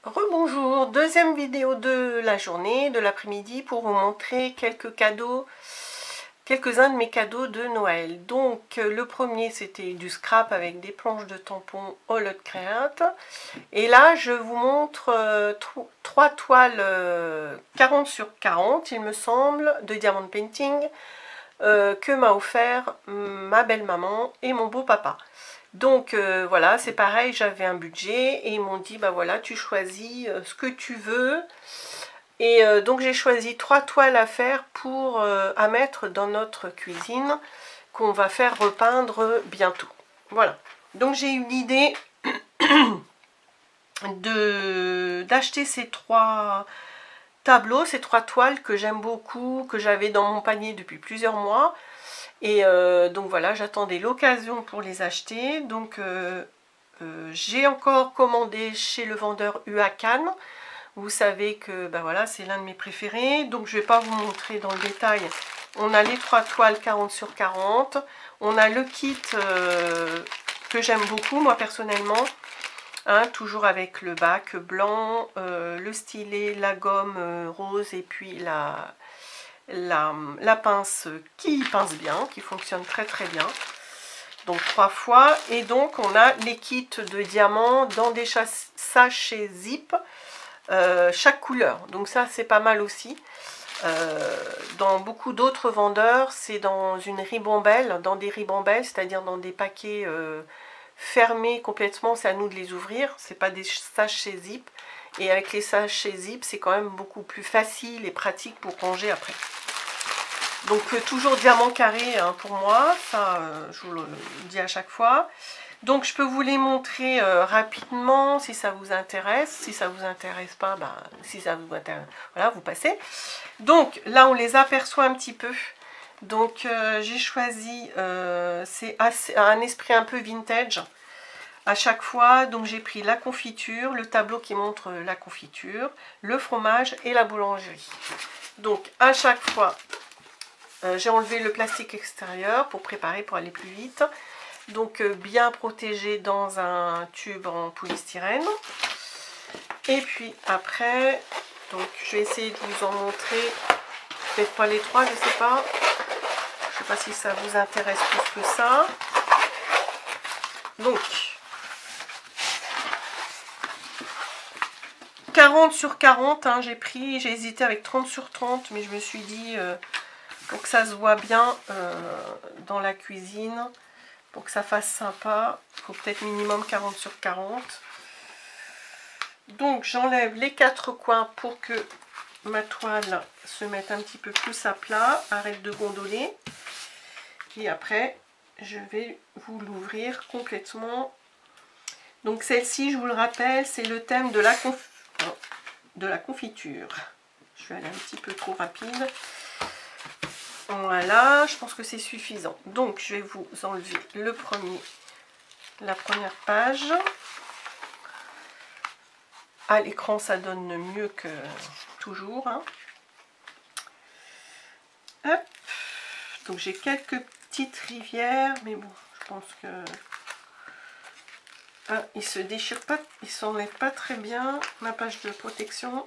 Rebonjour, deuxième vidéo de la journée, de l'après-midi, pour vous montrer quelques cadeaux, quelques-uns de mes cadeaux de Noël. Donc le premier c'était du scrap avec des planches de tampons Holod Create. Et là je vous montre trois toiles 40 sur 40 il me semble, de diamond painting que m'a offert ma belle-maman et mon beau-papa. Donc voilà, c'est pareil, j'avais un budget et ils m'ont dit bah voilà, tu choisis ce que tu veux. Et donc j'ai choisi 3 toiles à faire pour à mettre dans notre cuisine qu'on va faire repeindre bientôt. Voilà. Donc j'ai eu l'idée d'acheter ces 3 tableaux, ces 3 toiles que j'aime beaucoup, que j'avais dans mon panier depuis plusieurs mois. Et donc voilà, j'attendais l'occasion pour les acheter. Donc j'ai encore commandé chez le vendeur UA Cannes. Vous savez que ben voilà, c'est l'un de mes préférés. Donc je ne vais pas vous montrer dans le détail. On a les 3 toiles 40 sur 40. On a le kit que j'aime beaucoup moi personnellement. Hein, toujours avec le bac blanc, le stylet, la gomme rose et puis la pince qui pince bien, qui fonctionne très très bien. Donc 3 fois. Et donc on a les kits de diamants dans des sachets zip, chaque couleur. Donc ça c'est pas mal aussi. Dans beaucoup d'autres vendeurs, c'est dans une ribambelle, dans des ribambelles, c'est-à-dire dans des paquets fermés complètement. C'est à nous de les ouvrir, c'est pas des sachets zip. Et avec les sachets zip, c'est quand même beaucoup plus facile et pratique pour ranger après. Donc toujours diamant carré hein, pour moi, ça je vous le dis à chaque fois. Donc je peux vous les montrer rapidement si ça vous intéresse. Si ça vous intéresse pas, bah, si ça vous intéresse, voilà, vous passez. Donc là on les aperçoit un petit peu. Donc j'ai choisi, c'est un esprit un peu vintage à chaque fois. Donc j'ai pris la confiture, le tableau qui montre la confiture, le fromage et la boulangerie. Donc à chaque fois, j'ai enlevé le plastique extérieur pour préparer, pour aller plus vite. Donc bien protégé dans un tube en polystyrène. Et puis après, donc je vais essayer de vous en montrer, peut-être pas les 3, je sais pas. Je sais pas si ça vous intéresse plus que ça. Donc 40 sur 40, hein, j'ai pris, j'ai hésité avec 30 sur 30, mais je me suis dit pour que ça se voit bien dans la cuisine, pour que ça fasse sympa, il faut peut-être minimum 40 sur 40. Donc j'enlève les 4 coins pour que ma toile se mette un petit peu plus à plat, arrête de gondoler. Et après, je vais vous l'ouvrir complètement. Donc celle-ci, je vous le rappelle, c'est le thème de la confiture. Je vais aller un petit peu trop rapide. Voilà, je pense que c'est suffisant. Donc je vais vous enlever la première page. À l'écran ça donne mieux que toujours. Hein. Hop. Donc j'ai quelques petites rivières, mais bon, je pense que il se déchire pas, il s'enlève pas très bien. Ma page de protection.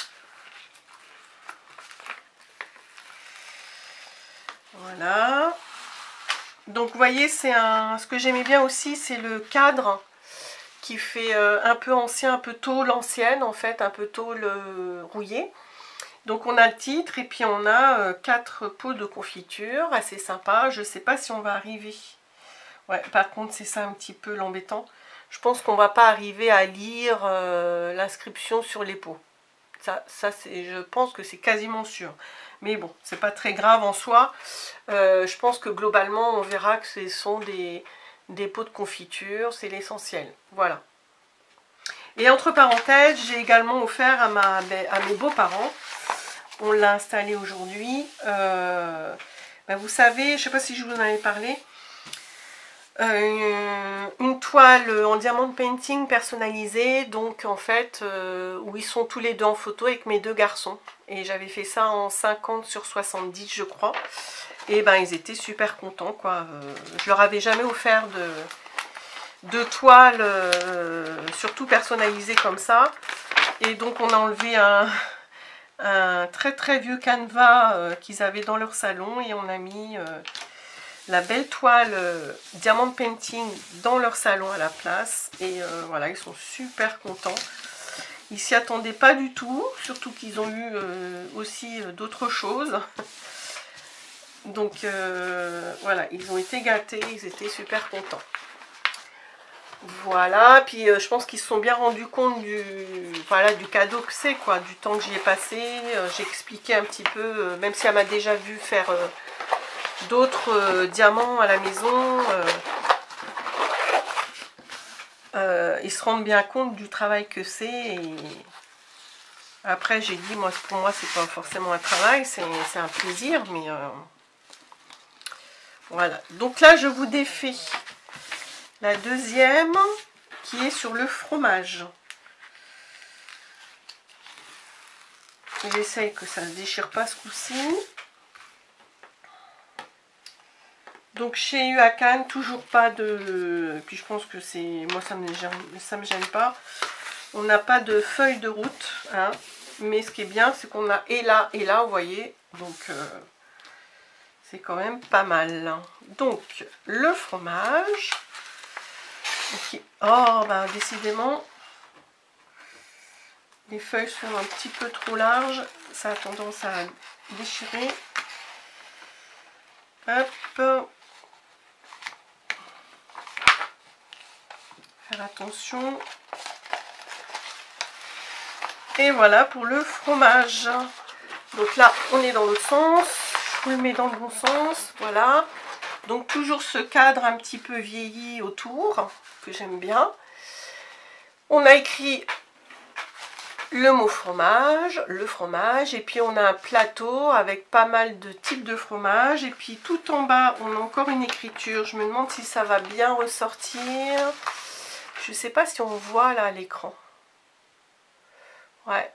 Voilà. Donc vous voyez, c'est ce que j'aimais bien aussi, c'est le cadre qui fait un peu ancien, un peu tôle ancienne en fait, un peu tôle rouillée. Donc on a le titre et puis on a 4 pots de confiture, assez sympa. Je sais pas si on va arriver. Ouais, par contre c'est ça un petit peu l'embêtant. Je pense qu'on va pas arriver à lire l'inscription sur les pots. Ça je pense que c'est quasiment sûr. Mais bon, c'est pas très grave en soi. Je pense que globalement, on verra que ce sont des pots de confiture. C'est l'essentiel. Voilà. Et entre parenthèses, j'ai également offert à mes beaux-parents. On l'a installé aujourd'hui. Ben vous savez, je ne sais pas si je vous en avais parlé. Une toile en diamond painting personnalisée, donc en fait où ils sont tous les deux en photo avec mes 2 garçons, et j'avais fait ça en 50 sur 70 je crois, et ben ils étaient super contents quoi. Je leur avais jamais offert de toile surtout personnalisée comme ça, Et donc on a enlevé un très très vieux canevas qu'ils avaient dans leur salon et on a mis la belle toile Diamond Painting dans leur salon à la place. Et voilà, ils sont super contents. Ils s'y attendaient pas du tout, surtout qu'ils ont eu aussi d'autres choses. Donc voilà, ils ont été gâtés, ils étaient super contents. Voilà, puis je pense qu'ils se sont bien rendus compte du cadeau que c'est, quoi, du temps que j'y ai passé. J'ai expliqué un petit peu, même si elle m'a déjà vu faire d'autres diamants à la maison. Ils se rendent bien compte du travail que c'est. Et après, j'ai dit, moi, pour moi, c'est pas forcément un travail, c'est un plaisir, mais voilà. Donc là, je vous défais la deuxième qui est sur le fromage. J'essaye que ça ne se déchire pas ce coup-ci. Donc chez Huacan, toujours pas de... Puis je pense que c'est... Moi, ça me gêne pas. On n'a pas de feuille de route. Hein. Mais ce qui est bien, c'est qu'on a et là, vous voyez. Donc c'est quand même pas mal. Donc le fromage... Okay. Oh, ben décidément, les feuilles sont un petit peu trop larges. Ça a tendance à déchirer. Hop. Faire attention. Et voilà pour le fromage. Donc là, on est dans l'autre sens. Je vous le mets dans le bon sens. Voilà. Donc toujours ce cadre un petit peu vieilli autour, que j'aime bien. On a écrit le mot fromage, le fromage, et puis on a un plateau avec pas mal de types de fromage. Et puis tout en bas, on a encore une écriture. Je me demande si ça va bien ressortir. Je ne sais pas si on voit là à l'écran. Ouais.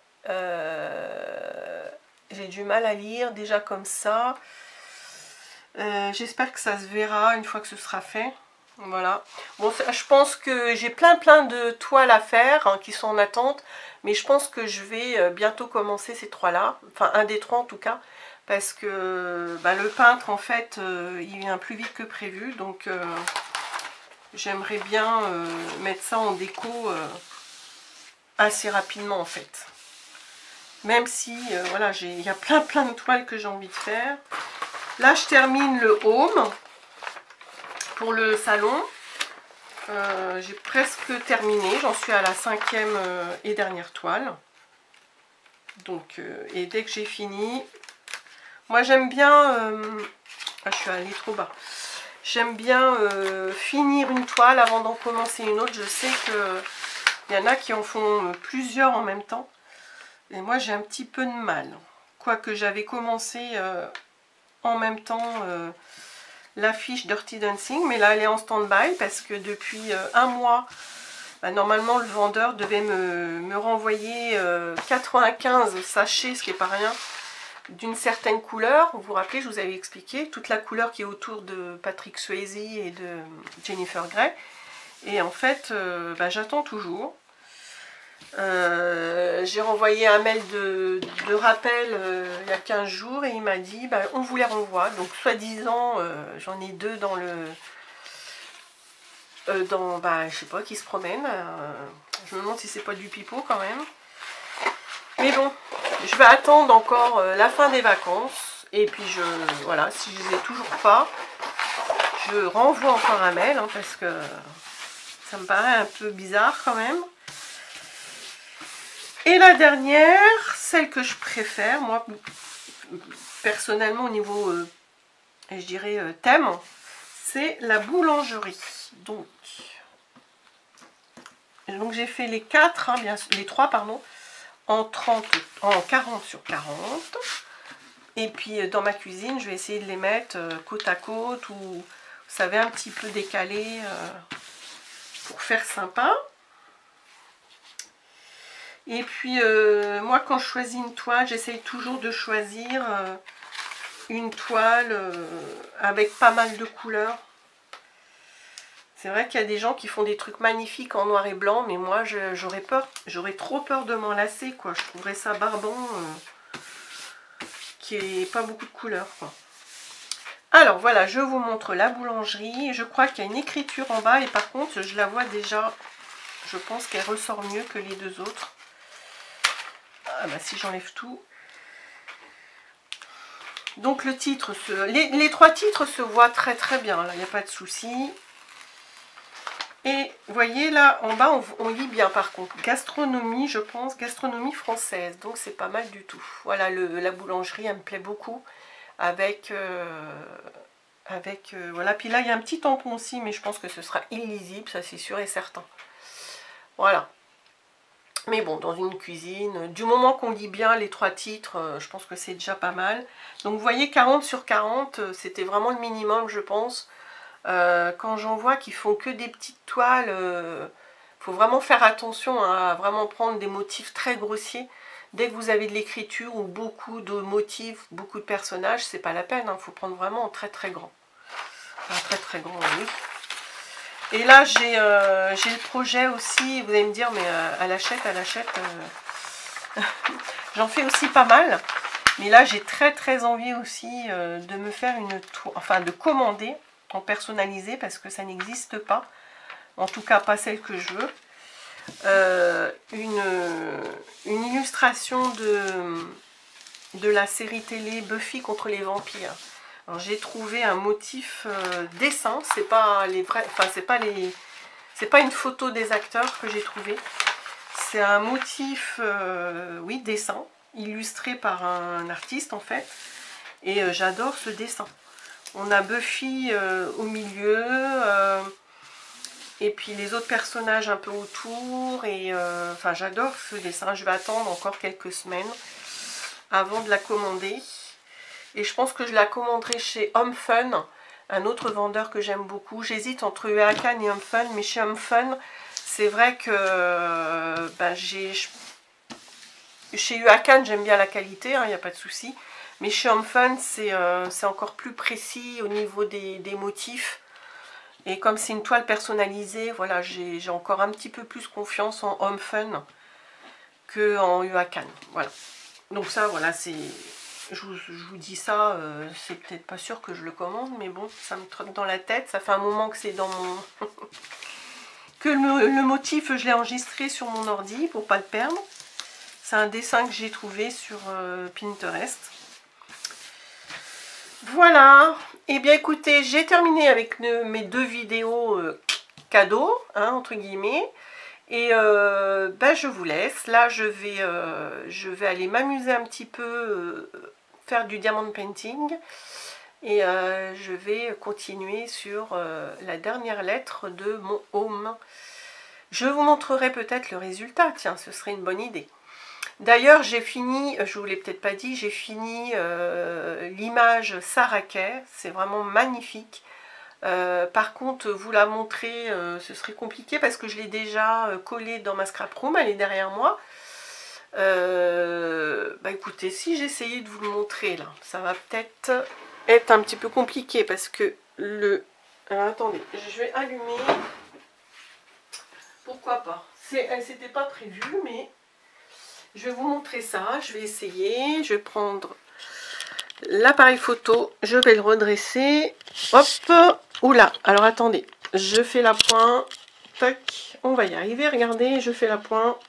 J'ai du mal à lire déjà comme ça. J'espère que ça se verra une fois que ce sera fait. Voilà. Bon, je pense que j'ai plein de toiles à faire hein, qui sont en attente. Mais je pense que je vais bientôt commencer ces trois-là. Enfin, un des trois en tout cas. Parce que bah, le peintre, en fait, il vient plus vite que prévu. Donc, j'aimerais bien mettre ça en déco assez rapidement, en fait. Même si, voilà, il y a plein de toiles que j'ai envie de faire. Là, je termine le home pour le salon. J'ai presque terminé. J'en suis à la 5e et dernière toile. Donc, et dès que j'ai fini... Moi, j'aime bien... je suis allée trop bas. J'aime bien finir une toile avant d'en commencer une autre. Je sais qu'il y en a qui en font plusieurs en même temps. Et moi, j'ai un petit peu de mal. Quoique j'avais commencé... en même temps l'affiche Dirty Dancing, mais là elle est en stand-by parce que depuis un mois, bah, normalement le vendeur devait me renvoyer 95 sachets, ce qui n'est pas rien, d'une certaine couleur. Vous vous rappelez, je vous avais expliqué toute la couleur qui est autour de Patrick Swayze et de Jennifer Grey. Et en fait, bah, j'attends toujours. J'ai renvoyé un mail de rappel il y a 15 jours et il m'a dit bah, on vous les renvoie. Donc soi-disant j'en ai deux dans le bah, je sais pas, qui se promènent. Je me demande si c'est pas du pipeau quand même. Mais bon, je vais attendre encore la fin des vacances. Et puis voilà, si je les ai toujours pas, je renvoie encore un mail hein, parce que ça me paraît un peu bizarre quand même. Et la dernière, celle que je préfère, moi, personnellement, au niveau, je dirais, thème, c'est la boulangerie. Donc j'ai fait les 4, hein, les 3, pardon, en 40 sur 40. Et puis, dans ma cuisine, je vais essayer de les mettre côte à côte ou, vous savez, un petit peu décalé pour faire sympa. Et puis, moi, quand je choisis une toile, j'essaye toujours de choisir une toile avec pas mal de couleurs. C'est vrai qu'il y a des gens qui font des trucs magnifiques en noir et blanc, mais moi j'aurais peur, j'aurais trop peur de m'en lasser, quoi. Je trouverais ça barbant, qu'il n'y ait pas beaucoup de couleurs, quoi. Alors voilà, je vous montre la boulangerie. Je crois qu'il y a une écriture en bas et par contre je la vois déjà, je pense qu'elle ressort mieux que les deux autres. Ah bah si j'enlève tout. Donc le titre, les trois titres se voient très très bien, là il n'y a pas de souci. Et vous voyez là en bas on lit bien par contre, gastronomie je pense, gastronomie française, donc c'est pas mal du tout. Voilà, la boulangerie elle me plaît beaucoup avec, voilà, puis là il y a un petit tampon aussi mais je pense que ce sera illisible, ça c'est sûr et certain. Voilà. Mais bon, dans une cuisine, du moment qu'on lit bien les trois titres, je pense que c'est déjà pas mal. Donc vous voyez 40 sur 40, c'était vraiment le minimum je pense. Quand j'en vois qui font que des petites toiles, faut vraiment faire attention à vraiment prendre des motifs très grossiers. Dès que vous avez de l'écriture ou beaucoup de motifs, beaucoup de personnages, c'est pas la peine, il faut prendre vraiment en très très grand. Enfin, très très grand, oui. Et là j'ai le projet aussi, vous allez me dire mais à l'achète, j'en fais aussi pas mal. Mais là j'ai très très envie aussi de me faire une toile, enfin de commander en personnalisé parce que ça n'existe pas. En tout cas pas celle que je veux. Une illustration de la série télé Buffy contre les vampires. J'ai trouvé un motif dessin, c'est pas les vrais, enfin c'est pas une photo des acteurs que j'ai trouvé. C'est un motif, oui, dessin, illustré par un artiste en fait. Et j'adore ce dessin. On a Buffy au milieu, et puis les autres personnages un peu autour. Et enfin, j'adore ce dessin. Je vais attendre encore quelques semaines avant de la commander. Et je pense que je la commanderai chez Home Fun, un autre vendeur que j'aime beaucoup. J'hésite entre UACAN et Home Fun, mais chez Home Fun, c'est vrai que ben, chez UACAN, j'aime bien la qualité, il n'y a pas de souci. Mais chez Home Fun, c'est encore plus précis au niveau des motifs. Et comme c'est une toile personnalisée, voilà, j'ai encore un petit peu plus confiance en Home Fun qu'en UACAN. Voilà. Donc ça, voilà, c'est... Je vous dis ça, c'est peut-être pas sûr que je le commande, mais bon, ça me trotte dans la tête. Ça fait un moment que c'est dans mon... que le motif, je l'ai enregistré sur mon ordi pour pas le perdre. C'est un dessin que j'ai trouvé sur Pinterest. Voilà. Et bien écoutez, j'ai terminé avec mes deux vidéos cadeaux, hein, entre guillemets. Et ben, je vous laisse. Là, je vais aller m'amuser un petit peu, faire du diamond painting. Et je vais continuer sur la dernière lettre de mon home. Je vous montrerai peut-être le résultat. Tiens, ce serait une bonne idée. D'ailleurs, j'ai fini, je vous l'ai peut-être pas dit, j'ai fini l'image Sarakai. C'est vraiment magnifique. Par contre, vous la montrer, ce serait compliqué parce que je l'ai déjà collée dans ma scrap room, elle est derrière moi. Bah écoutez, si j'essayais de vous le montrer là, ça va peut-être être un petit peu compliqué parce que alors attendez, je vais allumer. Pourquoi pas? C'était pas prévu, mais je vais vous montrer ça. Je vais essayer. Je vais prendre l'appareil photo, je vais le redresser. Hop. Oula, alors attendez, je fais la pointe. Tac, on va y arriver. Regardez, je fais la pointe.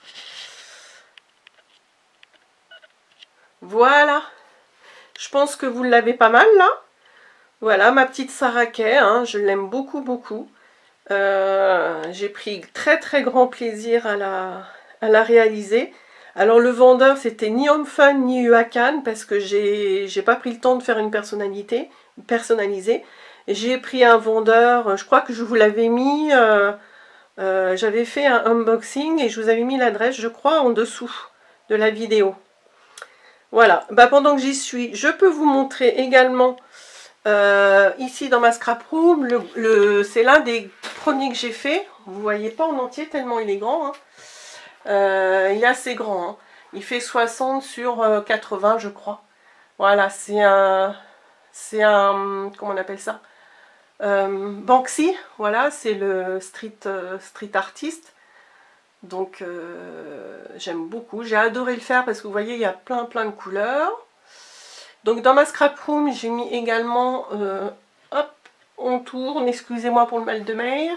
Voilà. Je pense que vous l'avez pas mal là. Voilà, ma petite Sarakai, hein, je l'aime beaucoup, beaucoup. J'ai pris très très grand plaisir à la réaliser. Alors le vendeur c'était ni Home Fun ni UACAN parce que j'ai pas pris le temps de faire une personnalisée. J'ai pris un vendeur, je crois que je vous l'avais mis, j'avais fait un unboxing et je vous avais mis l'adresse je crois en dessous de la vidéo. Voilà, bah, pendant que j'y suis, je peux vous montrer également ici dans ma scrap room, c'est l'un des premiers que j'ai fait. Vous voyez pas en entier tellement il est grand, hein. Il est assez grand, hein. Il fait 60 sur 80 je crois. Voilà, c'est un comment on appelle ça, Banksy, voilà, c'est le street artiste. Donc j'aime beaucoup, j'ai adoré le faire parce que vous voyez il y a plein de couleurs. Donc dans ma scrap room j'ai mis également, hop, on tourne, excusez-moi pour le mal de mer.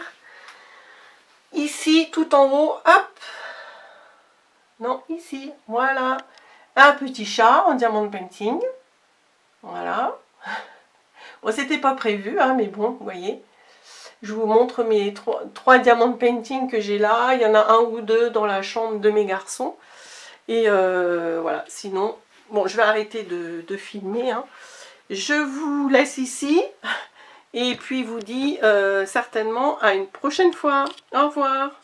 Ici tout en haut, hop, non ici, voilà, un petit chat en diamond painting, voilà. Bon c'était pas prévu hein, mais bon vous voyez. Je vous montre mes trois diamond painting que j'ai là. Il y en a un ou deux dans la chambre de mes garçons. Et voilà, sinon, bon, je vais arrêter de filmer. Hein. Je vous laisse ici. Et puis, vous dis certainement à une prochaine fois. Au revoir.